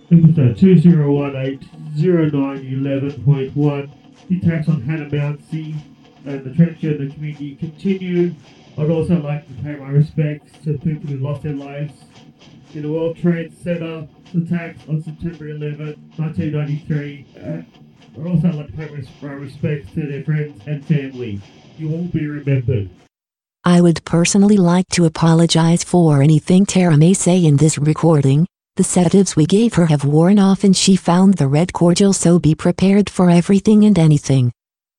Episode 2018-09-11.1. The attacks on Hannah Mouncey and the transgender community continue. I'd also like to pay my respects to people who lost their lives in the World Trade Center attacks on September 11, 1993. I'd also like to pay my respects to their friends and family. You will be remembered. I would personally like to apologize for anything Tara may say in this recording. The sedatives we gave her have worn off and she found the red cordial, so be prepared for everything and anything.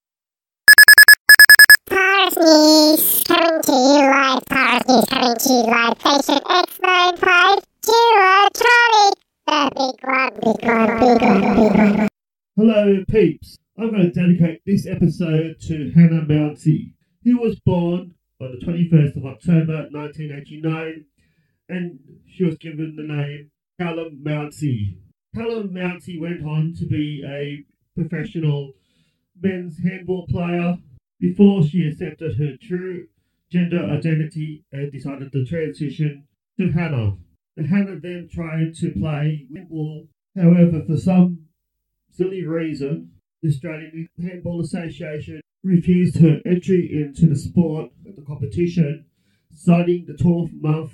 Parties coming to you live, parties coming to you live, patient X95 Charlie, the big one. Hello peeps, I'm going to dedicate this episode to Hannah Mouncey, who was born on the 21st of October 1989, and she was given the name Hannah Mouncey. Hannah Mouncey went on to be a professional men's handball player before she accepted her true gender identity and decided to transition to Hannah. And Hannah then tried to play handball. However, for some silly reason, the Australian Handball Association refused her entry into the sport at the competition, citing the 12-month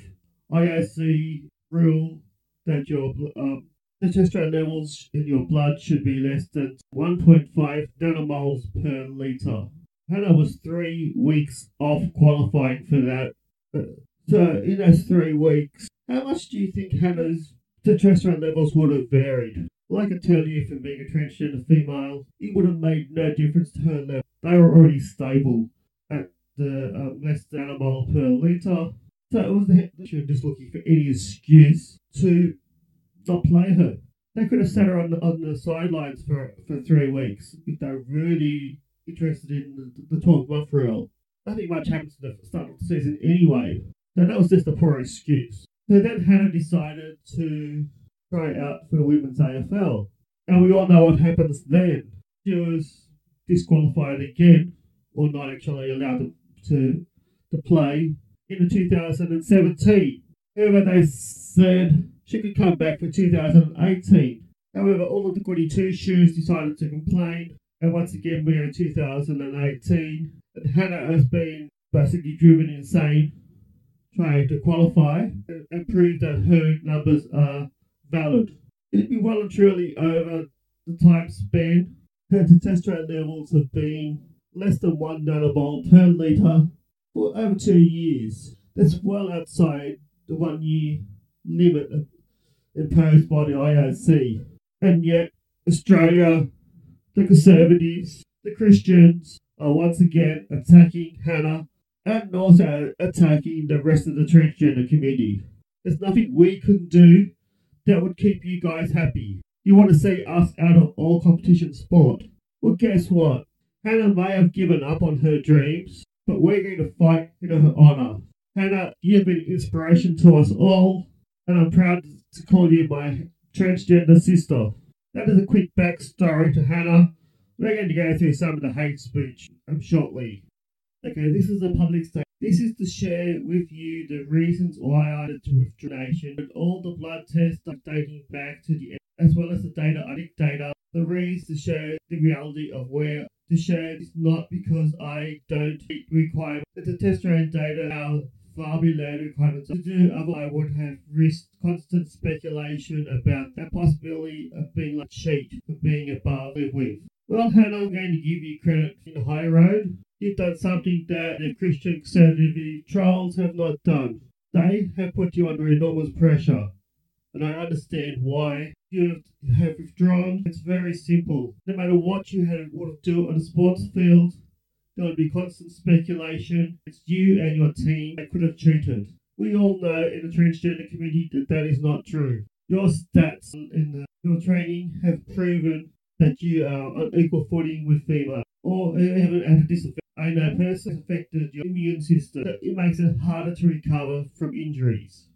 IOC rule that your testosterone levels in your blood should be less than 1.5 nanomoles per litre. Hannah was 3 weeks off qualifying for that. So in those 3 weeks, how much do you think Hannah's testosterone levels would have varied? Well, I can tell you, from being a transgender female, it would have made no difference to her level. They were already stable at the less than a mole per litre. So it was she was just looking for any excuse to not play her. They could have sat her on the sidelines for 3 weeks if they were really interested in the 12-month rule. Nothing much happens at the start of the season anyway. So that was just a poor excuse. So then Hannah decided to try out for Women's AFL. And we all know what happens then. She was disqualified again, or not actually allowed to play in the 2017. However, they said she could come back for 2018. However, all of the Goody Two-Shoes decided to complain, and once again we're in 2018, and Hannah has been basically driven insane trying to qualify and prove that her numbers are valid. It'd be well and truly over the time span. Her testosterone levels have been less than 1 nanomole per litre for over 2 years. That's well outside the 1 year limit imposed by the IOC. And yet, Australia, the Conservatives, the Christians are once again attacking Hannah and also attacking the rest of the transgender community. There's nothing we can do that would keep you guys happy. You want to see us out of all competition sport. Well, guess what? Hannah may have given up on her dreams, but we're going to fight in her honour. Hannah, you've been an inspiration to us all, and I'm proud to call you my transgender sister. That is a quick backstory to Hannah. We're going to go through some of the hate speech shortly. Okay, this is a public statement. This is to share with you the reasons why I had to withdraw donation and all the blood tests dating back to the end, as well as the data, the reasons to share the reality of where to share is not because I don't require the testosterone data are far below the requirements to do, otherwise I would have risked constant speculation about the possibility of being like cheat for being above with. Well, Hannah, I'm going to give you credit in the high road. You've done something that the Christian conservative trolls have not done. They have put you under enormous pressure, and I understand why you have withdrawn. It's very simple. No matter what you want to do on the sports field, there would be constant speculation. It's you and your team that could have cheated. We all know in the transgender community that is not true. Your stats in your training have proven that you are on equal footing with female, or even at a disadvantage. I know personally affected your immune system. It makes it harder to recover from injuries.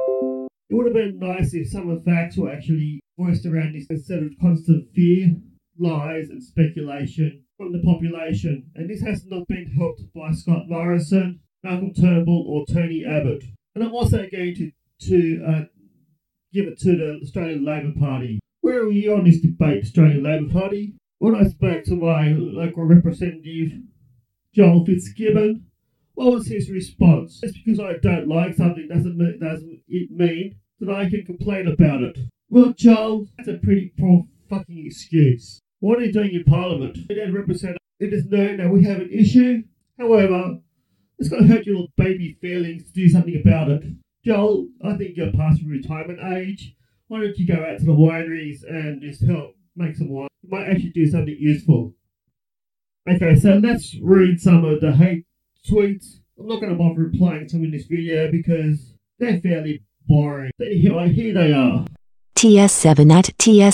It would have been nice if some of the facts were actually voiced around this instead of constant fear, lies and speculation from the population. And this has not been helped by Scott Morrison, Malcolm Turnbull or Tony Abbott. And I'm also going to give it to the Australian Labor Party. Where are you on this debate, Australian Labor Party? When I spoke to my local representative, Joel Fitzgibbon, what was his response? Just because I don't like something doesn't it mean that I can complain about it. Well, Joel, that's a pretty poor fucking excuse. What are you doing in Parliament? It is known that we have an issue. However, it's going to hurt your little baby feelings to do something about it. Joel, I think you're past retirement age. Why don't you go out to the wineries and just help make some wine? You might actually do something useful. Okay, so let's read some of the hate tweets. I'm not going to bother replying to them in this video because they're fairly boring. Here they are. TS7 at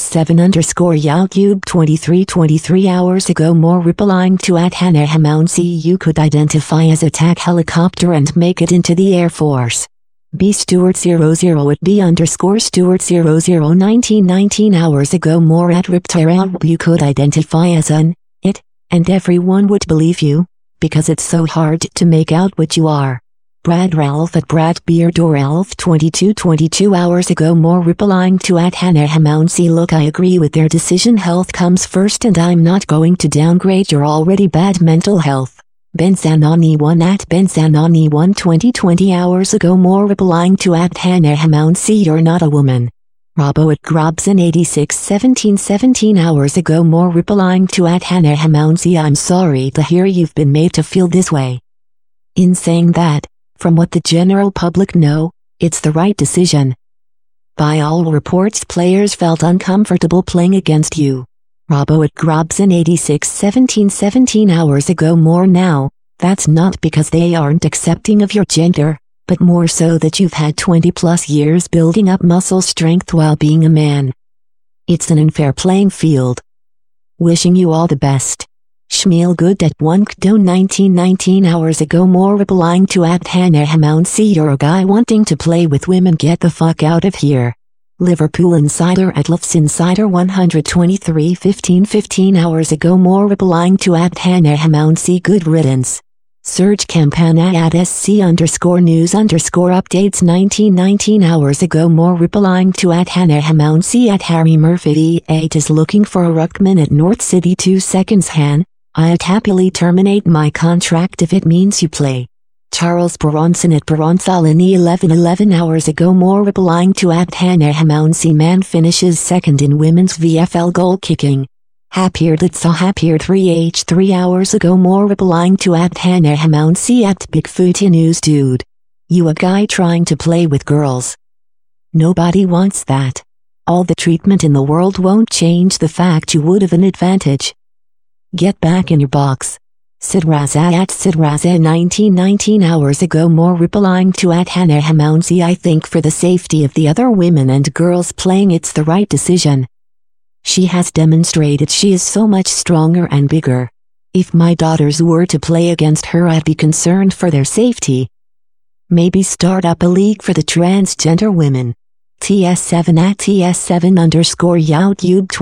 TS7_Youtube 23 hours ago more replying to at Hannah Mouncey you could identify as attack helicopter and make it into the Air Force. B Stewart 00 at B_Stewart 00 19 hours ago more at Riptera you could identify as an it, and everyone would believe you, because it's so hard to make out what you are. Brad Ralph at Brad Beard or Ralph 22 hours ago more replying to at Hannah Mouncey look I agree with their decision health comes first and I'm not going to downgrade your already bad mental health. Ben Zanoni 1 at Ben Zanoni 1 20 hours ago more replying to at Hannah Mouncey you're not a woman. Robbo at Grobson 86 17 hours ago more replying to at Hannah Mouncey I'm sorry to hear you've been made to feel this way. In saying that, from what the general public know, it's the right decision. By all reports players felt uncomfortable playing against you. Robbo at Grobson 86 17 hours ago more now, that's not because they aren't accepting of your gender, but more so that you've had 20 plus years building up muscle strength while being a man. It's an unfair playing field. Wishing you all the best. Shmuel Good at Wunkdo 19 hours ago more replying to at Hannah Mouncey you're a guy wanting to play with women get the fuck out of here. Liverpool Insider at Luffs Insider 123 15 hours ago more replying to at Hannah Mouncey good riddance. Serge Campana at SC_news_updates 19 hours ago more replying to at Hannah Mouncey at Harry Murphy 8 is looking for a ruckman at North City 2 seconds Han, I'd happily terminate my contract if it means you play. Charles Bronson at Bronsolini 11 hours ago more replying to at Hannah Mouncey man finishes second in women's VFL goal kicking. Happier that saw Happier 3H 3 hours ago more replying to at Hannah Mouncey at Bigfooty News dude. You a guy trying to play with girls. Nobody wants that. All the treatment in the world won't change the fact you would have an advantage. Get back in your box. Sid Raza at Sid Raza 19 hours ago more replying to at Hannah Mouncey I think for the safety of the other women and girls playing it's the right decision. She has demonstrated she is so much stronger and bigger. If my daughters were to play against her I'd be concerned for their safety. Maybe start up a league for the transgender women. TS7 at TS7_Youtube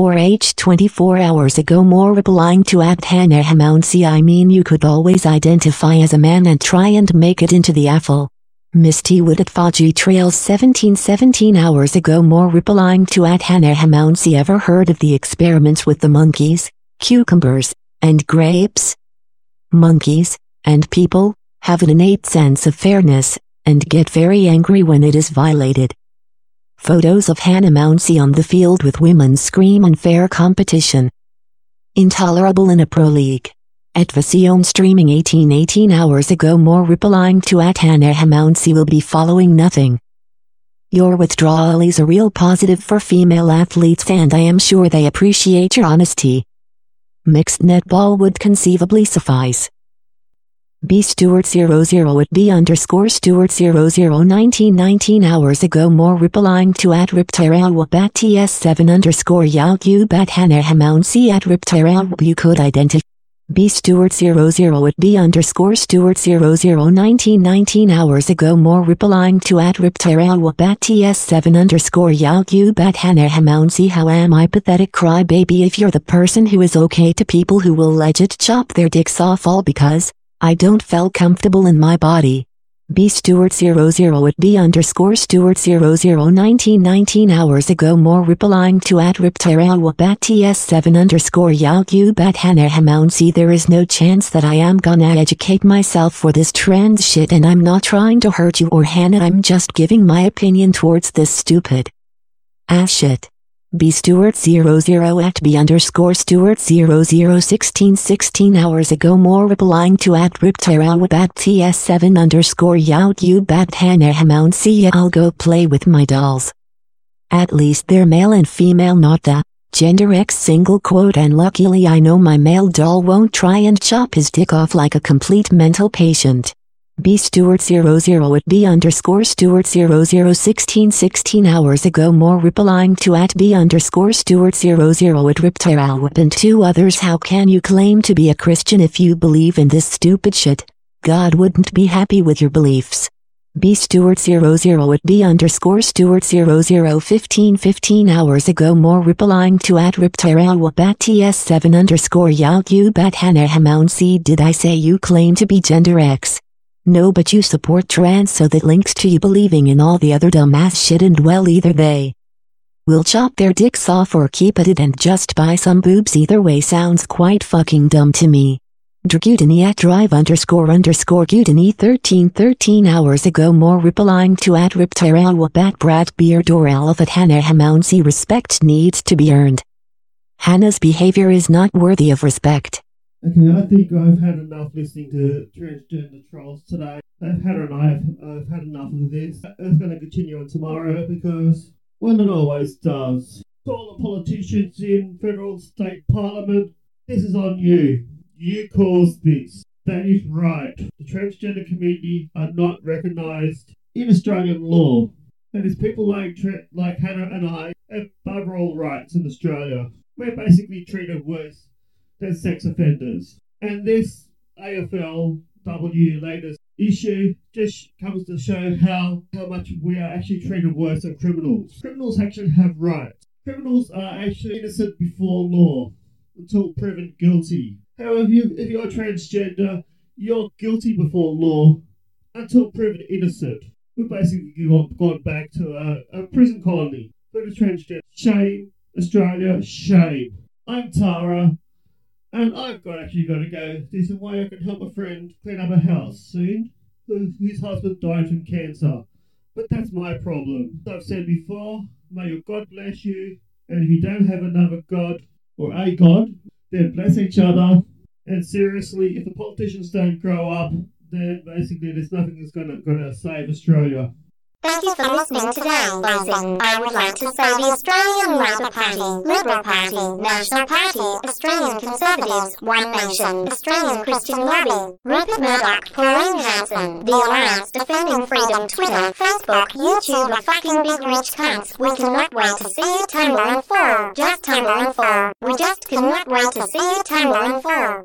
24 hours ago more replying to at Hannah Mouncey I mean you could always identify as a man and try and make it into the AFL. Misty Wood at Faji Trails 17 hours ago more replying to at Hannah Mouncey ever heard of the experiments with the monkeys, cucumbers, and grapes? Monkeys, and people, have an innate sense of fairness, and get very angry when it is violated. Photos of Hannah Mouncey on the field with women scream unfair competition. Intolerable in a pro league. At Vision streaming 18 hours ago more replying to at Hannah Mouncey will be following nothing. Your withdrawal is a real positive for female athletes and I am sure they appreciate your honesty. Mixed netball would conceivably suffice. B Stewart 00 at B_Stewart 00 19 hours ago more replying to at Riptera at TS7_Youtube at Hannah Mouncey at Riptera you could identify. B Stewart 00 at B_Stewart 00 19 hours ago more replying to at Riptera at TS7_Youtube at Hannah Mouncey how am I pathetic crybaby if you're the person who is okay to people who will legit chop their dicks off all because I don't feel comfortable in my body. B Stewart 00 at B underscore Stewart 00 19 hours ago. More replying to at Ripterawa bat TS7 underscore Yagu bat Hannah Mouncey. There is no chance that I am gonna educate myself for this trans shit, and I'm not trying to hurt you or Hannah. I'm just giving my opinion towards this stupid ass shit. B Stewart 00 at B underscore Stewart 00 16 hours ago. More replying to at Ripterawa bat TS7 underscore Yagu bat Hannah Mouncey. I'll go play with my dolls. At least they're male and female, not the gender X single quote, and luckily I know my male doll won't try and chop his dick off like a complete mental patient. B Stewart 00 at B underscore Stewart 00 16 hours ago. More replying to at B underscore Stewart 00 at Ripterawa and 2 others. How can you claim to be a Christian if you believe in this stupid shit? God wouldn't be happy with your beliefs. B Stewart 00 at B underscore Stewart 00 15 hours ago. More replying to at Ripterawa bat TS7 underscore Yagu bat Hannah Mouncey. Did I say you claim to be gender X? No, but you support trans, so that links to you believing in all the other dumbass shit, and well, either they will chop their dicks off or keep it and just buy some boobs. Either way sounds quite fucking dumb to me. Dragutini at drive underscore Gutini 13 hours ago. More replying to at Ripterawa bat Brad Beard or Alf at Hannah Mouncey. Respect needs to be earned. Hannah's behavior is not worthy of respect. Okay, I think I've had enough listening to transgender trolls today. I've had enough of this. It's going to continue on tomorrow because, well, it always does. To all the politicians in federal, state parliament, this is on you. You caused this. That is right. The transgender community are not recognised in Australian law. That is, people like Hannah and I have above all rights in Australia. We're basically treated worse than sex offenders. And this AFLW latest issue just comes to show how much we are actually treated worse than criminals. Criminals actually have rights. Criminals are actually innocent before law until proven guilty. However, if you're transgender, you're guilty before law until proven innocent. We've basically gone back to a prison colony for the transgender. Shame, Australia, shame. I'm Tara. And I've got to go do some way I can help a friend clean up a house soon, whose husband died from cancer. But that's my problem. As I've said before, may your God bless you, and if you don't have another God, or a God, then bless each other. And seriously, if the politicians don't grow up, then basically there's nothing that's gonna save Australia. Thank you for listening today, Losing. I would like to say the Australian Labor Party, Liberal Party, National Party, Australian Conservatives, One Nation, Australian Christian Lobby, Rupert Murdoch, Pauline Hanson, The Alliance Defending Freedom, Twitter, Facebook, YouTube are fucking big rich cunts. We cannot wait to see you tumble and fall. Just tumble and fall. We just cannot wait to see you tumble and fall.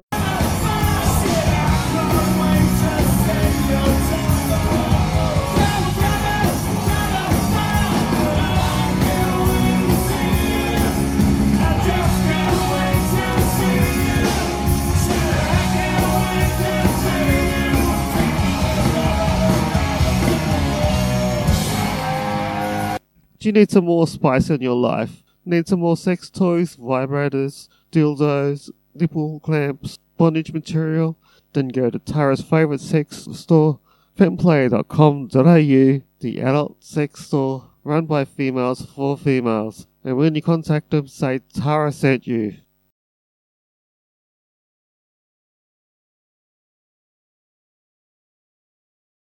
Do you need some more spice in your life? Need some more sex toys, vibrators, dildos, nipple clamps, bondage material? Then go to Tara's favourite sex store, femplay.com.au, the adult sex store run by females for females. And when you contact them, say Tara sent you.